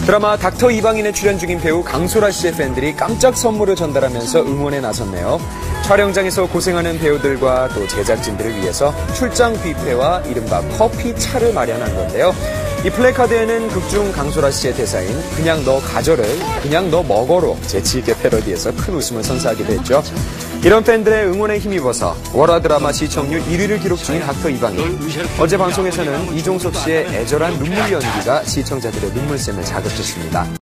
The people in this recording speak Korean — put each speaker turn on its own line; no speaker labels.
드라마 닥터 이방인에 출연 중인 배우 강소라 씨의 팬들이 깜짝 선물을 전달하면서 응원에 나섰네요. 촬영장에서 고생하는 배우들과 또 제작진들을 위해서 출장 뷔페와 이른바 커피 차를 마련한 건데요. 이 플래카드에는 극중 강소라 씨의 대사인 그냥 너 가져를 그냥 너 먹어로 재치있게 패러디해서 큰 웃음을 선사하기도 했죠. 이런 팬들의 응원에 힘입어서 월화 드라마 시청률 1위를 기록 중인 닥터 이방인. 어제 방송에서는 이종석 씨의 애절한 눈물 연기가 시청자들의 눈물샘을 자극했습니다.